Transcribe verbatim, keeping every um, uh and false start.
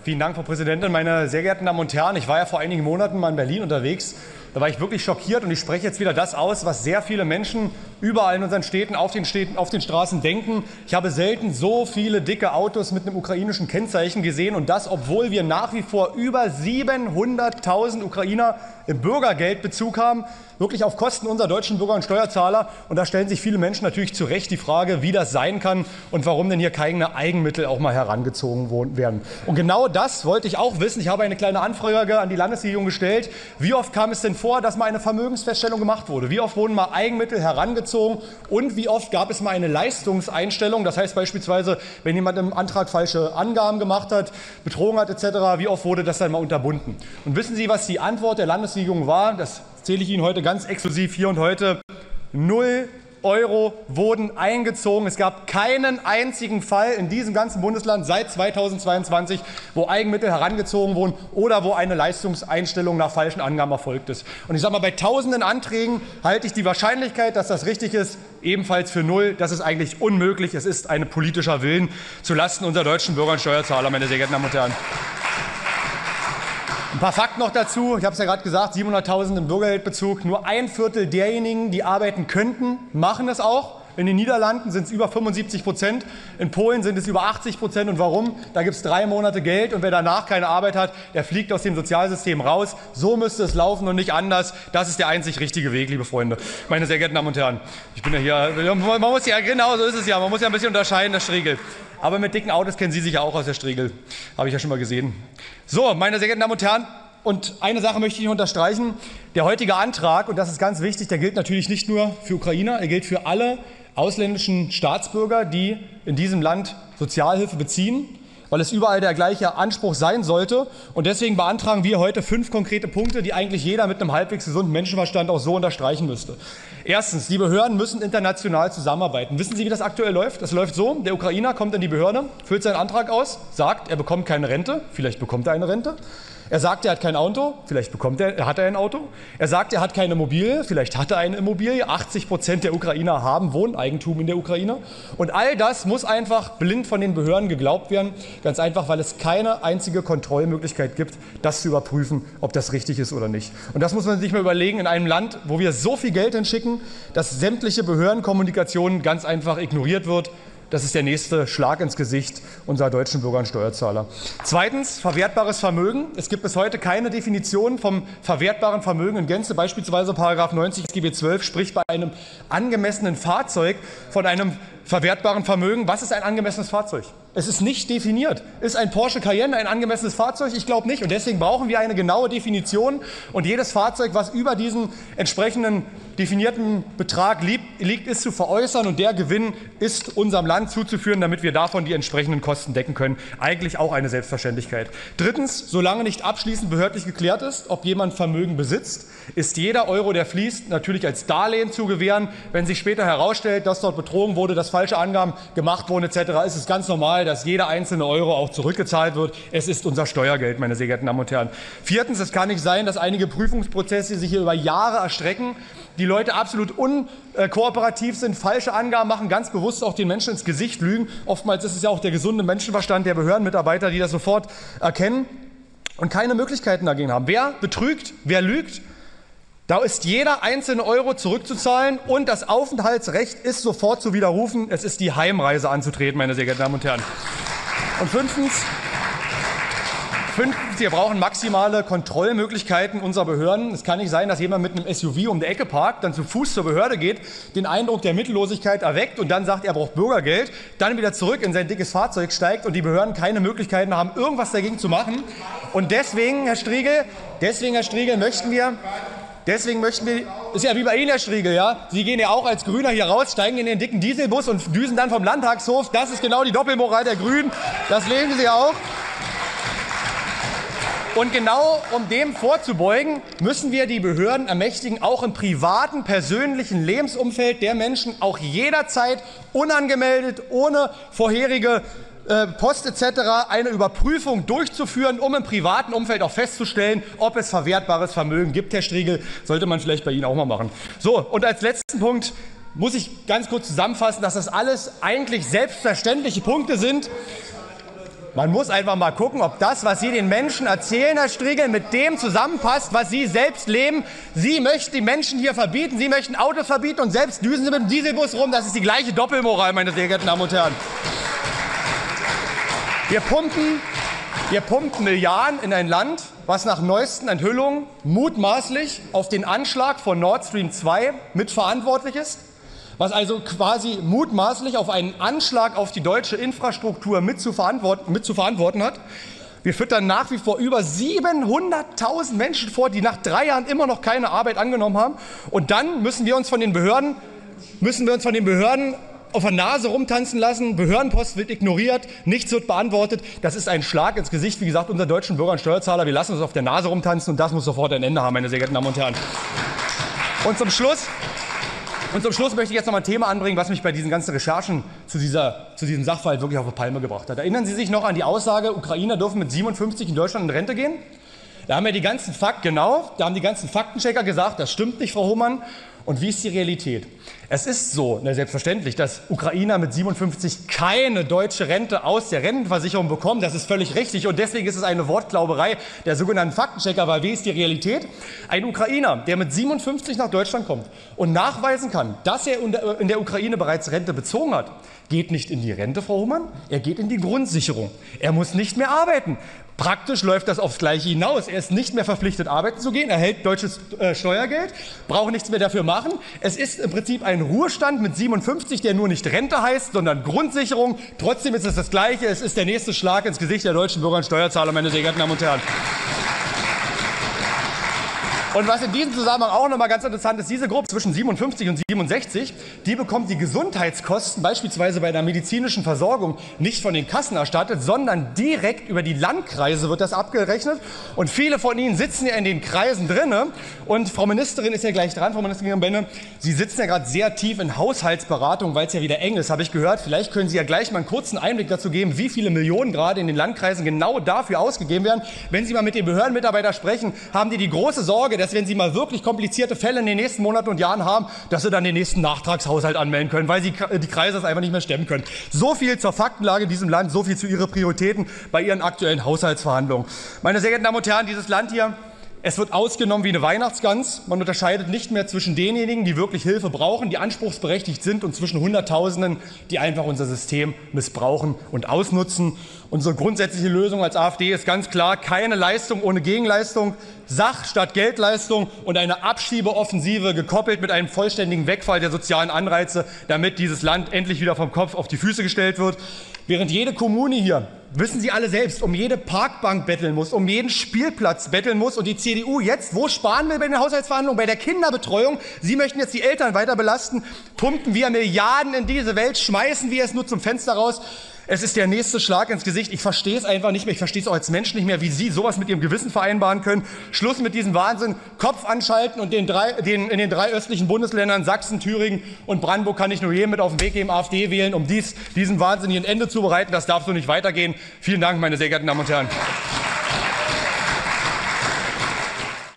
Vielen Dank, Frau Präsidentin. Meine sehr geehrten Damen und Herren, ich war ja vor einigen Monaten mal in Berlin unterwegs. Da war ich wirklich schockiert und ich spreche jetzt wieder das aus, was sehr viele Menschen überall in unseren Städten, auf den Städten, auf den Straßen denken. Ich habe selten so viele dicke Autos mit einem ukrainischen Kennzeichen gesehen und das, obwohl wir nach wie vor über siebenhunderttausend Ukrainer im Bürgergeldbezug haben, wirklich auf Kosten unserer deutschen Bürger und Steuerzahler. Und da stellen sich viele Menschen natürlich zu Recht die Frage, wie das sein kann und warum denn hier keine Eigenmittel auch mal herangezogen werden. Und genau das wollte ich auch wissen. Ich habe eine kleine Anfrage an die Landesregierung gestellt. Wie oft kam es denn vor, dass mal eine Vermögensfeststellung gemacht wurde? Wie oft wurden mal Eigenmittel herangezogen? Und wie oft gab es mal eine Leistungseinstellung? Das heißt beispielsweise, wenn jemand im Antrag falsche Angaben gemacht hat, betrogen hat et cetera, wie oft wurde das dann mal unterbunden? Und wissen Sie, was die Antwort der Landesregierung war? Das erzähle ich Ihnen heute ganz exklusiv hier und heute. Null Euro wurden eingezogen. Es gab keinen einzigen Fall in diesem ganzen Bundesland seit zweitausendzweiundzwanzig, wo Eigenmittel herangezogen wurden oder wo eine Leistungseinstellung nach falschen Angaben erfolgt ist. Und ich sage mal, bei tausenden Anträgen halte ich die Wahrscheinlichkeit, dass das richtig ist, ebenfalls für null. Das ist eigentlich unmöglich. Es ist ein politischer Willen zulasten unserer deutschen Bürger und Steuerzahler, meine sehr geehrten Damen und Herren. Ein paar Fakten noch dazu. Ich habe es ja gerade gesagt, siebenhunderttausend im Bürgergeldbezug. Nur ein Viertel derjenigen, die arbeiten könnten, machen es auch. In den Niederlanden sind es über fünfundsiebzig Prozent. In Polen sind es über achtzig Prozent. Und warum? Da gibt es drei Monate Geld. Und wer danach keine Arbeit hat, der fliegt aus dem Sozialsystem raus. So müsste es laufen und nicht anders. Das ist der einzig richtige Weg, liebe Freunde. Meine sehr geehrten Damen und Herren. Ich bin ja hier, man muss ja, genau so ist es ja. Man muss ja ein bisschen unterscheiden, das Striegel. Aber mit dicken Autos kennen Sie sich ja auch aus der Striegel. Habe ich ja schon mal gesehen. So, meine sehr geehrten Damen und Herren. Und eine Sache möchte ich unterstreichen. Der heutige Antrag, und das ist ganz wichtig, der gilt natürlich nicht nur für Ukrainer, er gilt für alle ausländischen Staatsbürger, die in diesem Land Sozialhilfe beziehen, weil es überall der gleiche Anspruch sein sollte. Und deswegen beantragen wir heute fünf konkrete Punkte, die eigentlich jeder mit einem halbwegs gesunden Menschenverstand auch so unterstreichen müsste. Erstens, die Behörden müssen international zusammenarbeiten. Wissen Sie, wie das aktuell läuft? Das läuft so, der Ukrainer kommt in die Behörde, füllt seinen Antrag aus, sagt, er bekommt keine Rente, vielleicht bekommt er eine Rente. Er sagt, er hat kein Auto, vielleicht bekommt er, hat er ein Auto. Er sagt, er hat keine Immobilie, vielleicht hat er eine Immobilie. achtzig Prozent der Ukrainer haben Wohneigentum in der Ukraine. Und all das muss einfach blind von den Behörden geglaubt werden. Ganz einfach, weil es keine einzige Kontrollmöglichkeit gibt, das zu überprüfen, ob das richtig ist oder nicht. Und das muss man sich mal überlegen in einem Land, wo wir so viel Geld hinschicken, dass sämtliche Behördenkommunikation ganz einfach ignoriert wird. Das ist der nächste Schlag ins Gesicht unserer deutschen Bürger und Steuerzahler. Zweitens, verwertbares Vermögen. Es gibt bis heute keine Definition vom verwertbaren Vermögen in Gänze. Beispielsweise Paragraph neunzig S G B zwölf spricht bei einem angemessenen Fahrzeug von einem verwertbaren Vermögen. Was ist ein angemessenes Fahrzeug? Es ist nicht definiert. Ist ein Porsche Cayenne ein angemessenes Fahrzeug? Ich glaube nicht. Und deswegen brauchen wir eine genaue Definition. Und jedes Fahrzeug, was über diesen entsprechenden definierten Betrag liegt, ist zu veräußern. Und der Gewinn ist unserem Land zuzuführen, damit wir davon die entsprechenden Kosten decken können. Eigentlich auch eine Selbstverständlichkeit. Drittens, solange nicht abschließend behördlich geklärt ist, ob jemand Vermögen besitzt, ist jeder Euro, der fließt, natürlich als Darlehen zu gewähren. Wenn sich später herausstellt, dass dort betrogen wurde, dass falsche Angaben gemacht wurden et cetera, ist es ganz normal, dass jeder einzelne Euro auch zurückgezahlt wird. Es ist unser Steuergeld, meine sehr geehrten Damen und Herren. Viertens, es kann nicht sein, dass einige Prüfungsprozesse sich hier über Jahre erstrecken, die Leute absolut unkooperativ sind, falsche Angaben machen, ganz bewusst auch den Menschen ins Gesicht lügen. Oftmals ist es ja auch der gesunde Menschenverstand der Behördenmitarbeiter, die das sofort erkennen und keine Möglichkeiten dagegen haben. Wer betrügt, wer lügt, da ist jeder einzelne Euro zurückzuzahlen und das Aufenthaltsrecht ist sofort zu widerrufen. Es ist die Heimreise anzutreten, meine sehr geehrten Damen und Herren. Und fünftens, fünftens, wir brauchen maximale Kontrollmöglichkeiten unserer Behörden. Es kann nicht sein, dass jemand mit einem S U V um die Ecke parkt, dann zu Fuß zur Behörde geht, den Eindruck der Mittellosigkeit erweckt und dann sagt, er braucht Bürgergeld, dann wieder zurück in sein dickes Fahrzeug steigt und die Behörden keine Möglichkeiten haben, irgendwas dagegen zu machen. Und deswegen, Herr Striegel, deswegen, Herr Striegel, möchten wir Deswegen möchten wir, ist ja wie bei Ihnen, Herr Striegel, ja? Sie gehen ja auch als Grüner hier raus, steigen in den dicken Dieselbus und düsen dann vom Landtagshof. Das ist genau die Doppelmoral der Grünen. Das lesen Sie auch. Und genau um dem vorzubeugen, müssen wir die Behörden ermächtigen, auch im privaten, persönlichen Lebensumfeld der Menschen auch jederzeit unangemeldet, ohne vorherige Post et cetera eine Überprüfung durchzuführen, um im privaten Umfeld auch festzustellen, ob es verwertbares Vermögen gibt. Herr Striegel, sollte man vielleicht bei Ihnen auch mal machen. So, und als letzten Punkt muss ich ganz kurz zusammenfassen, dass das alles eigentlich selbstverständliche Punkte sind. Man muss einfach mal gucken, ob das, was Sie den Menschen erzählen, Herr Strigel, mit dem zusammenpasst, was Sie selbst leben. Sie möchten die Menschen hier verbieten, Sie möchten Autos verbieten und selbst düsen Sie mit dem Dieselbus rum. Das ist die gleiche Doppelmoral, meine sehr geehrten Damen und Herren. Wir pumpen, wir pumpen Milliarden in ein Land, was nach neuesten Enthüllungen mutmaßlich auf den Anschlag von Nord Stream zwei mitverantwortlich ist. Was also quasi mutmaßlich auf einen Anschlag auf die deutsche Infrastruktur mit zu verantworten, mit zu verantworten hat. Wir füttern nach wie vor über siebenhunderttausend Menschen vor, die nach drei Jahren immer noch keine Arbeit angenommen haben. Und dann müssen wir uns von den Behörden, müssen wir uns von den Behörden auf der Nase rumtanzen lassen. Behördenpost wird ignoriert, nichts wird beantwortet. Das ist ein Schlag ins Gesicht, wie gesagt, unserer deutschen Bürger und Steuerzahler. Wir lassen uns auf der Nase rumtanzen und das muss sofort ein Ende haben, meine sehr geehrten Damen und Herren. Und zum Schluss Und zum Schluss möchte ich jetzt noch mal ein Thema anbringen, was mich bei diesen ganzen Recherchen zu, dieser, zu diesem Sachverhalt wirklich auf die Palme gebracht hat. Erinnern Sie sich noch an die Aussage, Ukrainer dürfen mit siebenundfünfzig in Deutschland in Rente gehen? Da haben ja die ganzen Fakten, genau, da haben die ganzen Faktenchecker gesagt, das stimmt nicht, Frau Hohmann. Und wie ist die Realität? Es ist so, na, selbstverständlich, dass Ukrainer mit siebenundfünfzig keine deutsche Rente aus der Rentenversicherung bekommen. Das ist völlig richtig und deswegen ist es eine Wortklauberei der sogenannten Faktenchecker. Weil wie ist die Realität? Ein Ukrainer, der mit siebenundfünfzig nach Deutschland kommt und nachweisen kann, dass er in der Ukraine bereits Rente bezogen hat, geht nicht in die Rente, Frau Hohmann, er geht in die Grundsicherung. Er muss nicht mehr arbeiten. Praktisch läuft das aufs Gleiche hinaus. Er ist nicht mehr verpflichtet, arbeiten zu gehen, erhält deutsches äh, Steuergeld, braucht nichts mehr dafür machen. Es ist im Prinzip ein Ruhestand mit siebenundfünfzig, der nur nicht Rente heißt, sondern Grundsicherung. Trotzdem ist es das Gleiche. Es ist der nächste Schlag ins Gesicht der deutschen Bürger und Steuerzahler, meine sehr geehrten Damen und Herren. Und was in diesem Zusammenhang auch noch mal ganz interessant ist, diese Gruppe zwischen siebenundfünfzig und siebenundsechzig, die bekommt die Gesundheitskosten beispielsweise bei der medizinischen Versorgung nicht von den Kassen erstattet, sondern direkt über die Landkreise wird das abgerechnet. Und viele von Ihnen sitzen ja in den Kreisen drinne. Und Frau Ministerin ist ja gleich dran, Frau Ministerin Benne, Sie sitzen ja gerade sehr tief in Haushaltsberatung, weil es ja wieder eng ist, habe ich gehört. Vielleicht können Sie ja gleich mal einen kurzen Einblick dazu geben, wie viele Millionen gerade in den Landkreisen genau dafür ausgegeben werden. Wenn Sie mal mit den Behördenmitarbeitern sprechen, haben die die große Sorge, dass wenn Sie mal wirklich komplizierte Fälle in den nächsten Monaten und Jahren haben, dass Sie dann den nächsten Nachtragshaushalt anmelden können, weil Sie die Kreise das einfach nicht mehr stemmen können. So viel zur Faktenlage in diesem Land, so viel zu Ihren Prioritäten bei Ihren aktuellen Haushaltsverhandlungen. Meine sehr geehrten Damen und Herren, dieses Land hier, es wird ausgenommen wie eine Weihnachtsgans. Man unterscheidet nicht mehr zwischen denjenigen, die wirklich Hilfe brauchen, die anspruchsberechtigt sind, und zwischen Hunderttausenden, die einfach unser System missbrauchen und ausnutzen. Unsere grundsätzliche Lösung als AfD ist ganz klar: keine Leistung ohne Gegenleistung, Sach- statt Geldleistung und eine Abschiebeoffensive gekoppelt mit einem vollständigen Wegfall der sozialen Anreize, damit dieses Land endlich wieder vom Kopf auf die Füße gestellt wird. Während jede Kommune hier, wissen Sie alle selbst, um jede Parkbank betteln muss, um jeden Spielplatz betteln muss und die C D U jetzt, wo sparen wir bei den Haushaltsverhandlungen? Bei der Kinderbetreuung. Sie möchten jetzt die Eltern weiter belasten, pumpen wir Milliarden in diese Welt, schmeißen wir es nur zum Fenster raus. Es ist der nächste Schlag ins Gesicht. Ich verstehe es einfach nicht mehr. Ich verstehe es auch als Mensch nicht mehr, wie Sie sowas mit Ihrem Gewissen vereinbaren können. Schluss mit diesem Wahnsinn. Kopf anschalten und den drei, den, in den drei östlichen Bundesländern Sachsen, Thüringen und Brandenburg kann ich nur jedem mit auf den Weg geben, AfD wählen, um dies, diesem Wahnsinn hier ein Ende zu bereiten. Das darf so nicht weitergehen. Vielen Dank, meine sehr geehrten Damen und Herren.